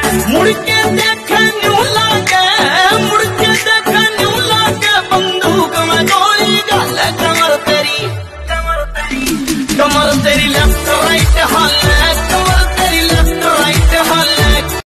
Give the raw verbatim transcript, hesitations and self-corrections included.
मुड़ के देख न्यू लागे, मुड़ के देख न्यू लागे, बंदूक में गोली डाले। कमर तेरी कमर तेरी कमर तेरी लेफ्ट राइट हाल